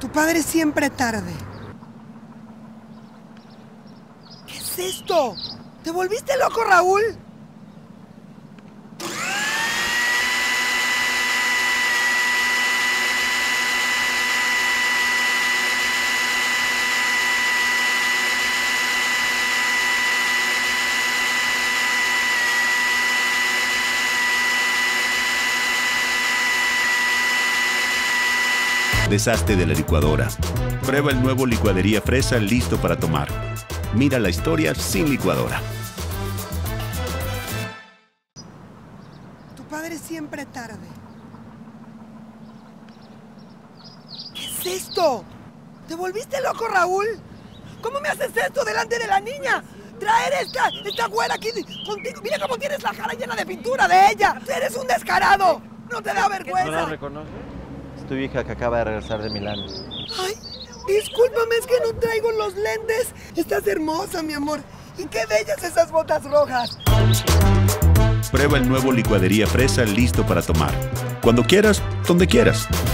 Tu padre siempre tarde. ¿Qué es esto? ¿Te volviste loco, Raúl? Deshazte de la licuadora. Prueba el nuevo Licuadería Fresa listo para tomar. Mira la historia sin licuadora. Tu padre siempre tarde. ¿Qué es esto? ¿Te volviste loco, Raúl? ¿Cómo me haces esto delante de la niña? Traer esta güera aquí contigo. Mira cómo tienes la cara llena de pintura de ella. Eres un descarado. ¿No te da vergüenza? ¿No la reconoces? Es tu hija que acaba de regresar de Milán. Ay, discúlpame, es que no traigo los lentes. Estás hermosa, mi amor. Y qué bellas esas botas rojas. Prueba el nuevo Licuadería Fresa listo para tomar. Cuando quieras, donde quieras.